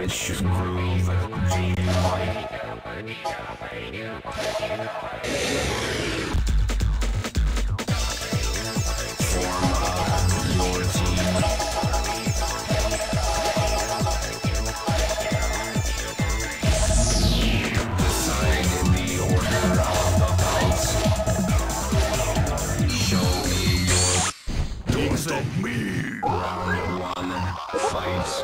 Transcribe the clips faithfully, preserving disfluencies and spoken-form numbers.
Which groove do you like? Form up your team. Decide in the order of the bouts. Show me your... Don't stop me! Round one, fight.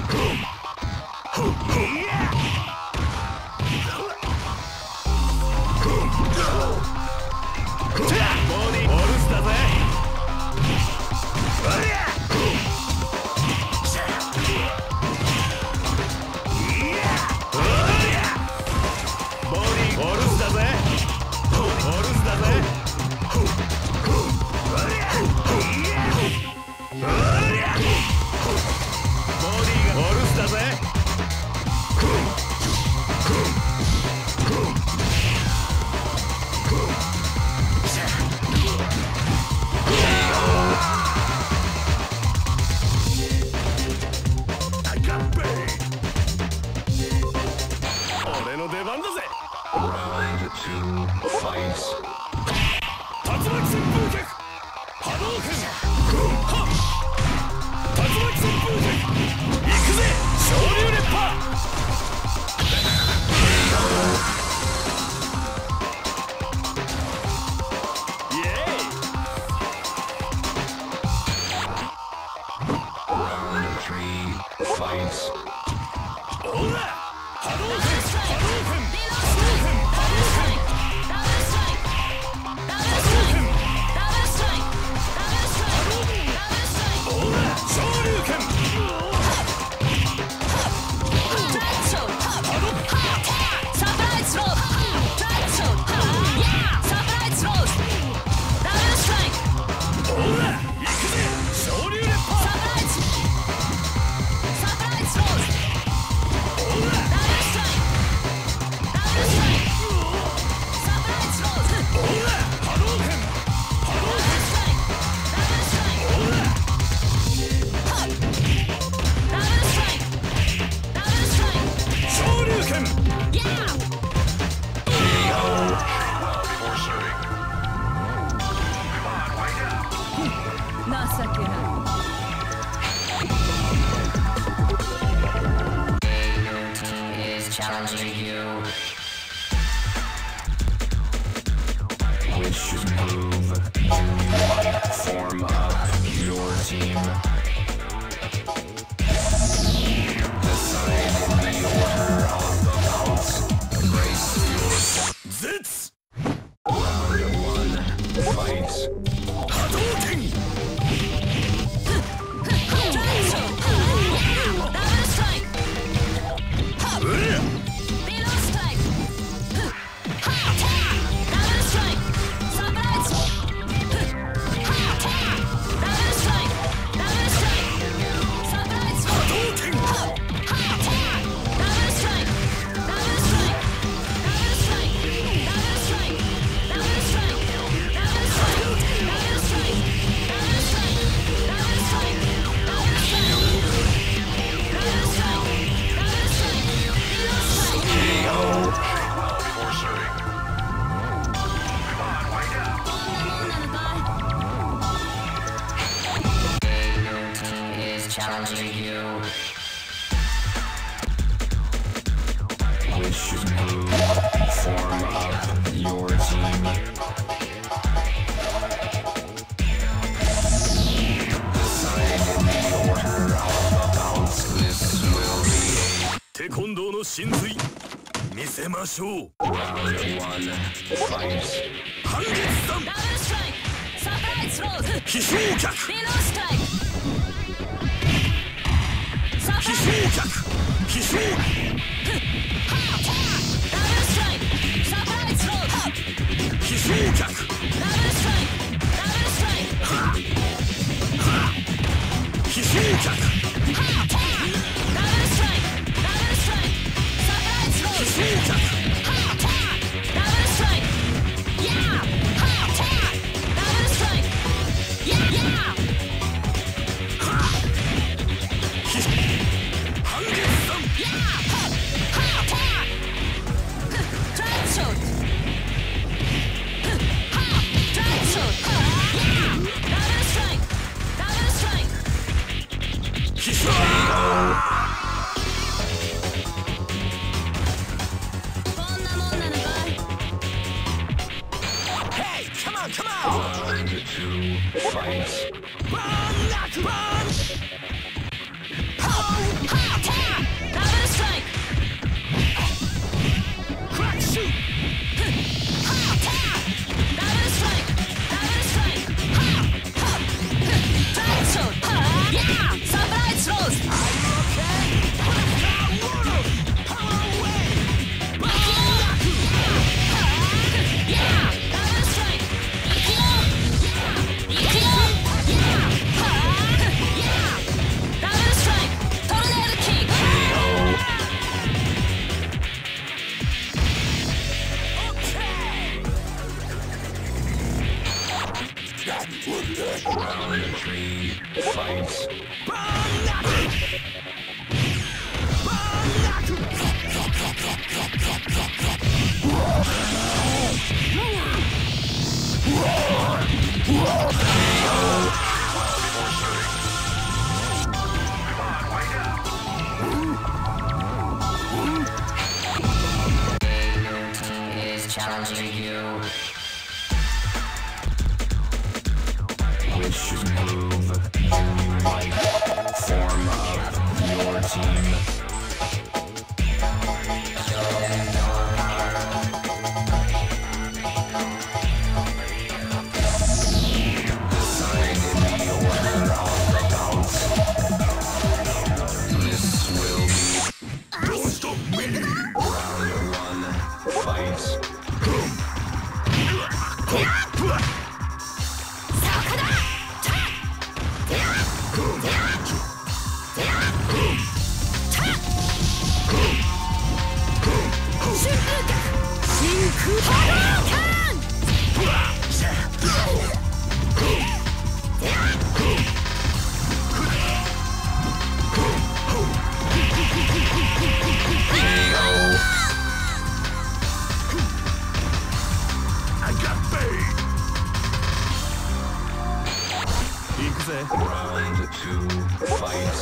Round two, fight. Round three, fight. Challenging you. Which move do you like? Form up your team. Decide in the order of the bouts. Brace yourself. Zits! Round one, fight. Hadouken! Challenging you. Which move form up your team? Decide in the order of the bouts. This will be Taekwondo no Shinzui. Misemashou. Round one, fight. Hangetsu-san. Double strike. Surprise throws. Kishoukaku. Below strike. 奇襲脚奇襲ダブルストライクサプライズロー奇襲脚ダブルストライクダブルストライク奇襲脚ダブルストライクダブルストライクサプライズロー奇襲脚ダブルストライクヤーダブルストライクヤーヤーYeah! fight. Double strike. Crack shoot. Double strike. Double strike. Try shot. Yeah. Surprise throws. Are you okay? Power away. Yeah. Double strike. Yeah. Yeah. Double strike. Tornado kick. Round three, fight. Is challenging you. Which move do you like? Form up your team. Decide in the order of the bout. This will be. Don't stop me! Round one, fight. Round two, fight.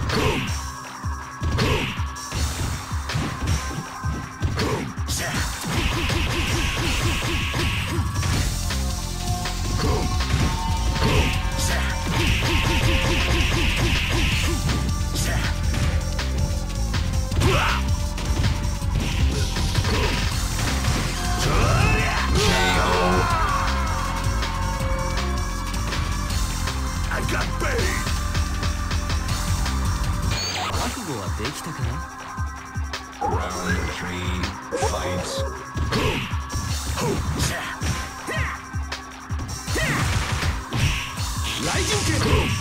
I got bait! 覚悟はできたかな Round three, fight. Rising kick.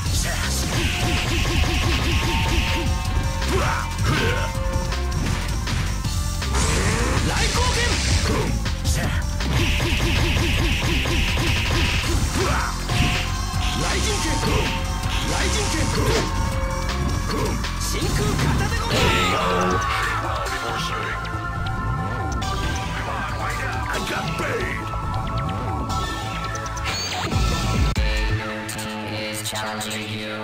Light Gogen. Rising kick. Rising kick. Shinku kata de gomen. I got bait! Is challenging you.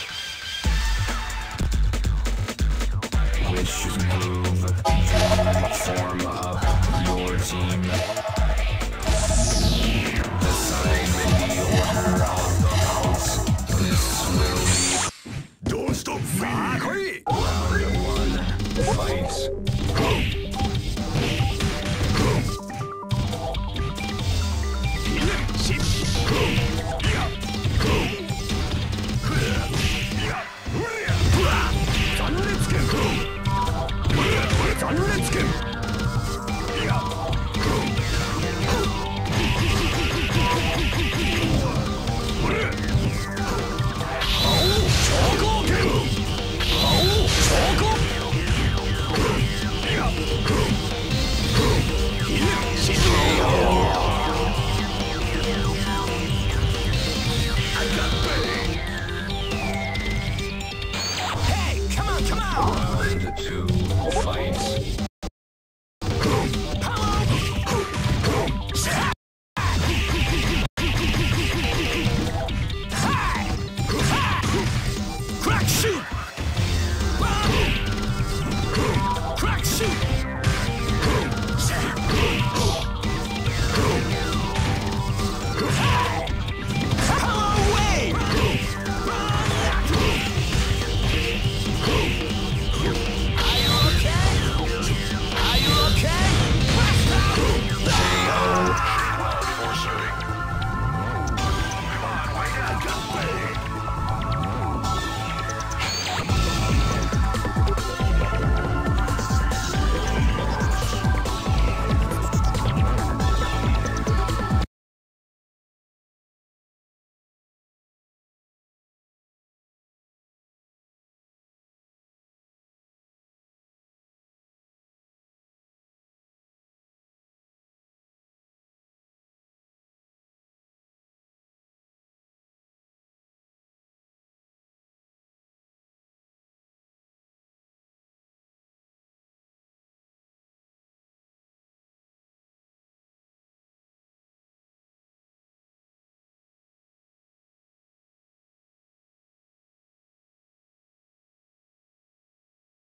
Which move form up your team? Decide in the order of the bout. This will be. Don't stop me! Round one, fight.